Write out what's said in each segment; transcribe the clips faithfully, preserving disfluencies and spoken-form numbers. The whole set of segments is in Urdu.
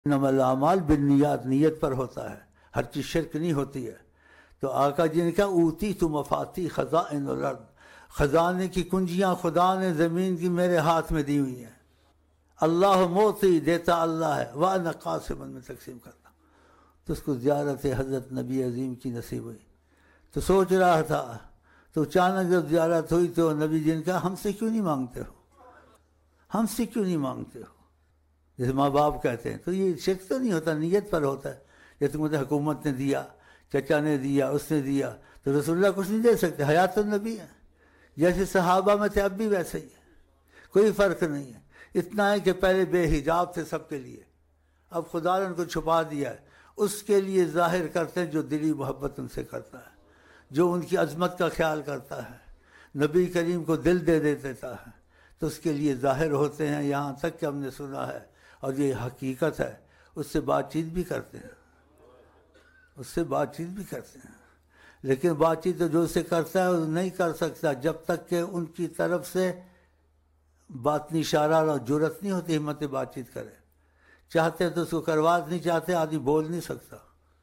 انما الاعمال بالنیات، نیت پر ہوتا ہے، ہر چیز شرک نہیں ہوتی ہے۔ تو آقا جی نے کہا اوتی تو مفاتی خزائن الارض، خزانے کی کنجیاں خدا نے زمین کی میرے ہاتھ میں دی ہوئی ہیں۔ اللہ موتی، دیتا اللہ ہے، وانا قاسم، میں تقسیم کرتا ہوں۔ تو اس کو زیارت حضرت نبی عظیم کی نصیب ہوئی، تو سوچ رہا تھا، تو اچانک جب زیارت ہوئی تو نبی جی نے کہا ہم سے کیوں نہیں مانگتے ہو، ہم سے کیوں نہیں مانگتے ہو، جیسے ماں باپ کہتے ہیں۔ تو یہ شرک تو نہیں ہوتا، نیت پر ہوتا ہے۔ جیسے مجھے حکومت نے دیا، چچا نے دیا، اس نے دیا، تو رسول اللہ کچھ نہیں دے سکتے، حیات النبی ہے۔ جیسے صحابہ میں تھے اب بھی ویسے ہی ہے، کوئی فرق نہیں ہے۔ اتنا ہے کہ پہلے بے حجاب تھے سب کے لیے، اب خدا نے ان کو چھپا دیا ہے۔ اس کے لیے ظاہر کرتے ہیں جو دلی محبت ان سے کرتا ہے، جو ان کی عظمت کا خیال کرتا ہے، نبی کریم کو دل دے دیتا ہے، تو اس کے لیے ظاہر ہوتے ہیں۔ یہاں تک کہ ہم نے سنا ہے اور یہ حقیقت ہے، اس سے بات چیت بھی کرتے ہیں، اس سے بات چیت بھی کرتے ہیں، لیکن بات چیت تو جو اسے کرتا ہے وہ نہیں کر سکتا جب تک کہ ان کی طرف سے باطنی اشارہ اور جرأت نہیں ہوتی ہمت بات چیت کرے۔ چاہتے تو اس کو کروا نہیں چاہتے، آدمی بول نہیں سکتا۔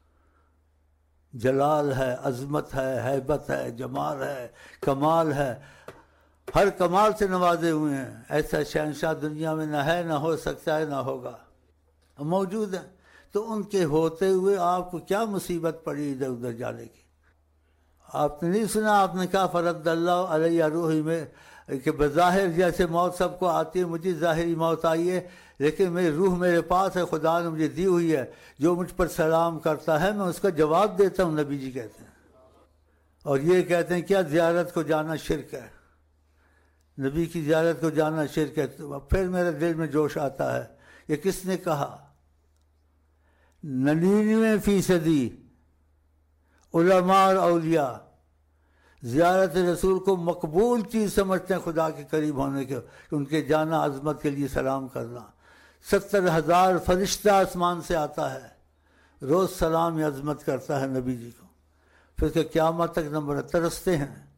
جلال ہے، عظمت ہے، ہیبت ہے، جمال ہے، کمال ہے، ہر کمال سے نوازے ہوئے ہیں۔ ایسا شہنشاہ دنیا میں نہ ہے، نہ ہو سکتا ہے، نہ ہوگا، موجود ہے۔ تو ان کے ہوتے ہوئے آپ کو کیا مصیبت پڑی ادھر ادھر جانے کی؟ آپ نے نہیں سنا، آپ نے کہا فرد اللہ علیہ روحی میں، کہ بظاہر جیسے موت سب کو آتی ہے، مجھے ظاہری موت آئی ہے، لیکن میری روح میرے پاس ہے، خدا نے مجھے دی ہوئی ہے۔ جو مجھ پر سلام کرتا ہے میں اس کا جواب دیتا ہوں، نبی جی کہتے ہیں۔ اور یہ کہتے ہیں کیا زیارت کو جانا شرک ہے، نبی کی زیارت کو جانا شرک ہے۔ تو پھر میرے دل میں جوش آتا ہے، یہ کس نے کہا؟ ننانوے فیصدی علماء اور اولیاء زیارت رسول کو مقبول چیز سمجھتے ہیں خدا کے قریب ہونے کے، ان کے جانا، عظمت کے لیے سلام کرنا۔ ستر ہزار فرشتہ آسمان سے آتا ہے، روز سلام عظمت کرتا ہے نبی جی کو، پھر کہ قیامت تک نمبر ترستے ہیں۔